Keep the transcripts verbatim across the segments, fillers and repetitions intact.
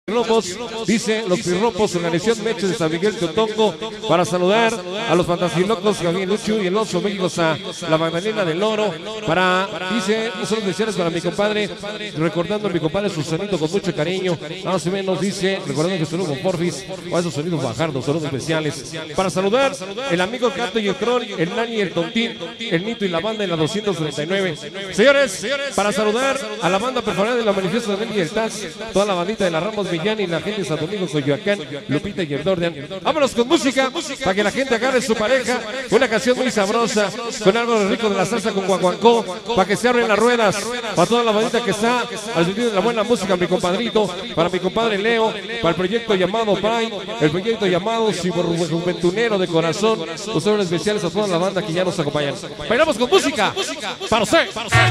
Pirropos, dice los Pirropos, organización Meche de San Miguel Teotongo, para saludar a los fantasilocos, Gabriel Lucho y el Oso México, a la Magdalena del Oro, para, dice, un saludo especiales para mi compadre, recordando a mi compadre su sonido con mucho cariño, más o menos dice, recordando que saludo con Porfis, o esos sonidos bajardos, saludos especiales, para saludar el amigo Cato y el Cron, el Nani y el Tontín, el Nito y la banda en la doscientos treinta y nueve. Señores, para saludar a la banda preferida de la Manifiesto de Nelly y el Taz, toda la bandita de la Ramos Villani y la gente de San Domingo, Coyoacán, Lupita y el Dordan. Vámonos con música para que la gente agarre su pareja. Una canción muy sabrosa, con algo rico de la salsa con guaguancó, para que se abren las ruedas. Para toda la bandita que está al sentido de la buena música, mi compadrito, para mi compadre Leo, para el proyecto llamado Prime, el proyecto llamado Ciberjuventunero de Corazón. Los saludos especiales a toda la banda que ya nos acompañan. Bailamos con música para usted.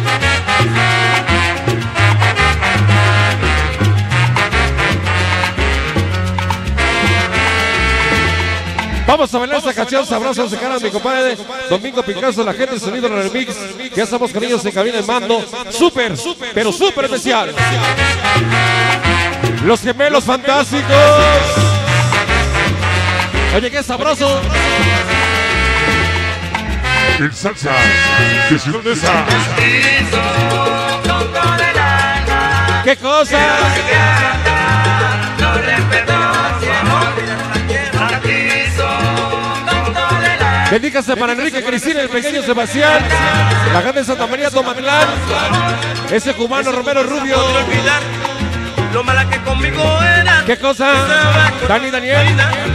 Vamos a bailar esta canción sabrosa, se cara mi compadre Domingo Picasso, la gente de Sonido Remix. Ya estamos con ellos en cabina de mando. Súper, pero súper especial. Los gemelos fantásticos. Oye, qué sabroso. El salsa de Ciudad de esa. ¿Qué cosa? Dedícase para Enrique Cristina, el pequeño Sebastián, la gente de Santa María Tomatlán, ese cubano Romero Rubio. Lo mala que conmigo era. ¿Qué cosa? Dani Daniel.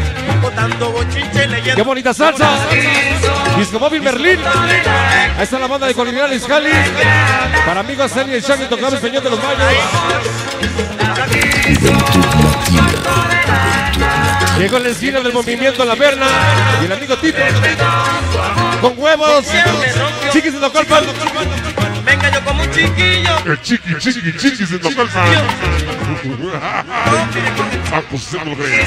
Qué bonita salsa. Disco Móvil Berlín. Ahí está la banda de Coloniales Cali. Para amigos Celia y Shaggy tocando el Peñón de los Mayos. Llegó en la esquina del movimiento La Verna y el amigo Tito con huevos. Chiquis de Tocalpan. Venga yo como un chiquillo. El chiqui, chiqui, chiquis de Tocalpan. Acusando reyes.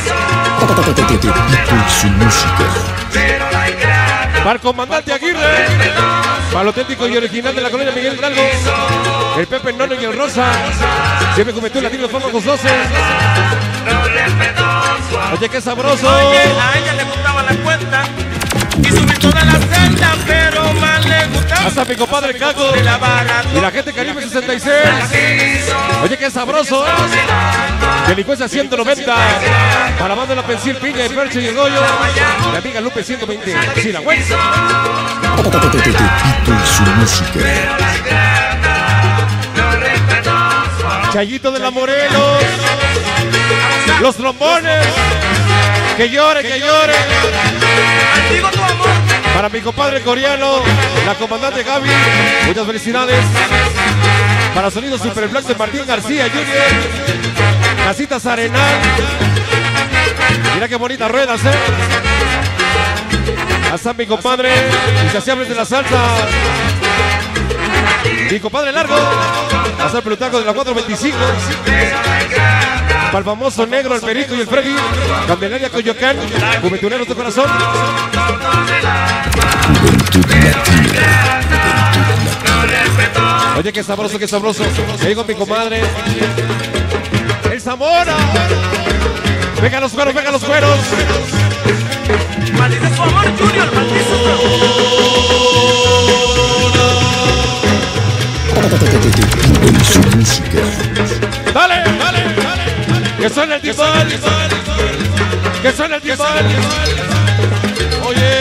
Su música. Para el comandante Aguirre. Para el auténtico y original de la colonia Miguel Hidalgo. El Pepe Nono y el Rosa. Siempre cometió el latino de forma gozosa. Oye, qué sabroso. Oye, a ella le gustaba la cuenta y subir toda la celda, pero más le gustaba. Hasta mi compadre Caco de la barra, y la gente Caribe sesenta y seis. Oye, qué sabroso. Delincuencia ciento noventa. Para la banda de la Pensil, Piña, el Perche y el Goyo. Mi amiga Lupe ciento veinte. Sí, la güey. Su música. Chayito de la Morelos. Los trombones. Que llore, que llore. Digo tu amor. Para mi compadre coreano, la comandante Gaby, muchas felicidades. Para Sonido Super Black de Martín García junior Casitas Arenal. Mira qué bonitas ruedas, eh. Hasta mi compadre, insaciables de la salsa. Mi compadre Largo. Hasta el pelutaco de la cuatro veinticinco. Para el famoso Negro, el Perico y el Freddy. Candelaria Coyoacán, Juventuneros de Corazón. Oye, qué sabroso, qué sabroso. Ya llegó mi comadre el Zamora. Venga los cueros, venga los cueros. Maldito su amor, Junior, Su música. Dale, dale, dale, dale. Que suena el timbal. Que suena el timbal. Oye.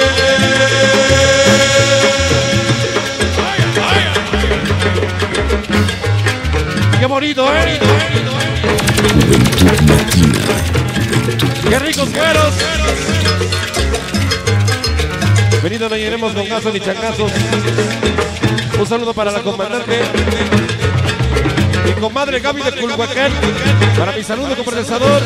Qué bonito, eh. Juventud latina. Qué ricos cueros. Venido, no llenemos con gasos ni changazos. Un saludo para la comandante. Mi comadre Gaby de Culhuacán. Para mi saludo, conversador.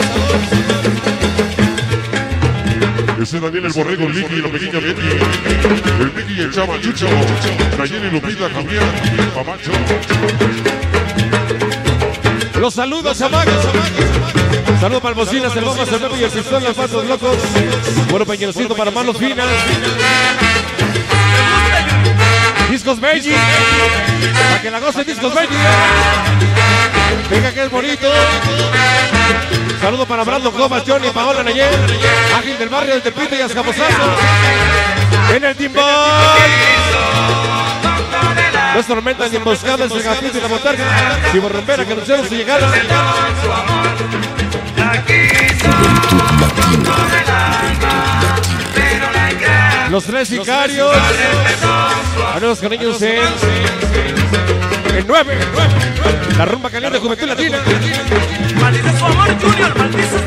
Ese Daniel el Borrego, el Licky y la pequeña Betty. El Mickey y el Chava Chucho. Nayeli, Lupita, Javier, Pamacho. Los saludos, chamacos. Saludos para el Bocinas, el Bombas, el Pepe y el Pistón, los Patos Locos. Bueno, peñerocito para manos finas. Discos Belli. Para que la goce Discos Belli. Venga que es bonito. Saludo para Brandon Comas, Johnny, Paola Nayel, Ángel del Barrio, de Tepito y Azcapotzalco. En el timbal. Los tormentas y emboscadas, el capítulo y la montaña. Simón Rompera, que anunciaron su llegada. Los tres sicarios. Haremos con ellos en el nueve. La rumba caliente de Juventud Latina. Maldice su amor, Junior, maldice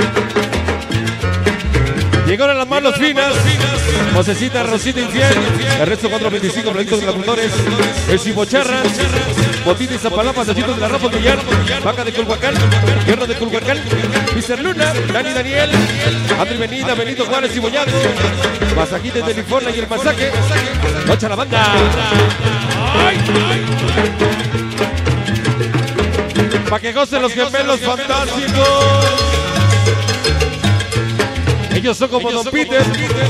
Llegaron las manos finas. Mosecita, Rosita Infiel. El resto cuatro veinticinco, proyectos de los motores. El Cibocharra. Botita y Zapalapa, Tachitos de la Rafa Millar. Vaca de Culhuacán. Guerra de Culhuacán. mister Luna. Dani Daniel. André Benita, Benito Juárez y Bollado. Masajita de California y el masaje. Noche a la banda. Pa' que gocen los gemelos fantásticos. Ellos son como Don Peter.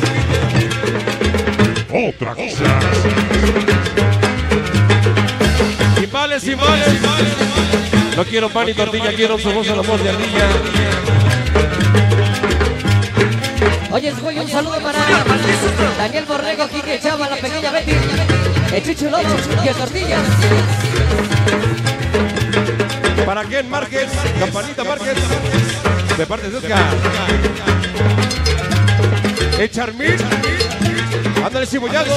Otra cosa. Y vales y vales. No quiero pan ni tortilla, quiero su voz al amor de ardilla. Oye, Goyo, un saludo para Daniel Borrego, Quique Chava, la pequeña Betty, el Chucho Lobo y el Tortillas. Para Ken Márquez, Campanita Márquez, de parte de Oscar. El Charmín, ándale Cibollado.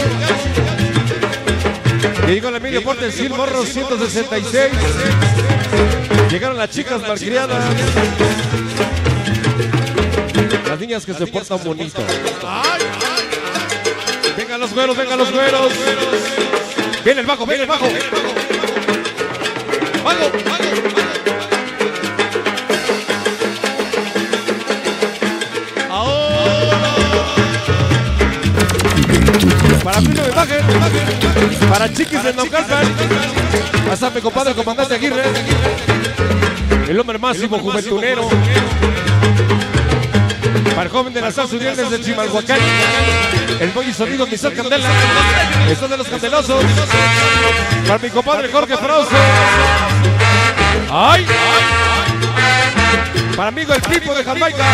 Llegó el Emilio Portes, Gil Morro, ciento sesenta y seis. Llegaron las chicas malcriadas. Las niñas que se portan bonito. Vengan los güeros, vengan los güeros. Viene el bajo, viene el bajo. Bajo, bajo. Para mí no me bajen, para Chiquis de Naucalpan, hasta mi compadre el comandante Aguirre, el hombre máximo juventunero, para el joven de la salsa Uriel desde Chimalhuacán, el boy sonido Misal Candela, el son de los candelosos, para mi compadre Jorge Frausto, ay, para amigo el Pipo de Jamaica.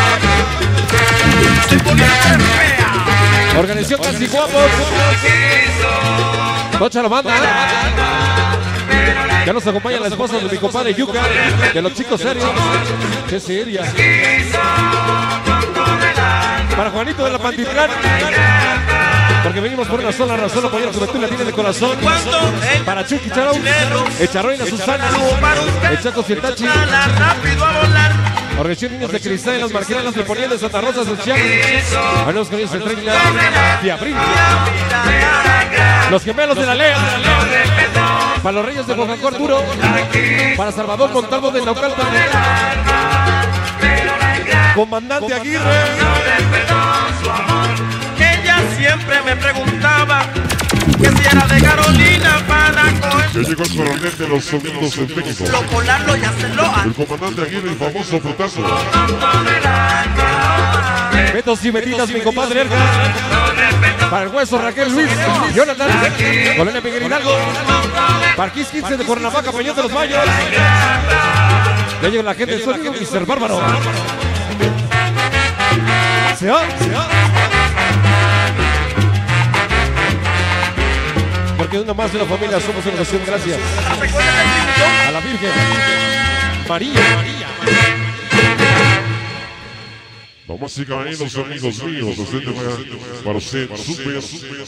Organización Casi Guapos. Noche a la banda. Ya nos acompaña la esposa de mi compadre Yuka. De los chicos serios. Qué seria. Para Juanito de la Pantitlán. Porque venimos por una sola razón. Apoyar la Juventud Latina de corazón. Para Chucky Charau. El Charroina Susana. El Chaco Cientachi. Organización Niños de Cristal en las Marquinanas de Poniente de Santa Rosa, Social. Hablamos con ellos el treinta de abril. Los gemelos de la Lea. Para los Reyes de Bojancó Arturo. Para Salvador Montalvo de Naucalpan. Comandante Aguirre. Ella siempre me preguntaba que si era de Carolina para coger. Ya llegó el coronel de los sonidos en México. Lo polarlo y hacerlo. El comandante Aguirre, el famoso frutazo. Betos y Betitas, mi compadre Erga. Para el Hueso, Raquel Luis, Jonathan, Colonia Miguel Hidalgo. Para Kiss quince de Cuernavaca, Peñón de los Mayos. Ya llega la gente del sonido, mister Bárbaro. Se va, se va. Porque una más de la familia somos una nación, gracias a la Virgen María. Damas y caballeros, amigos míos, para usted, super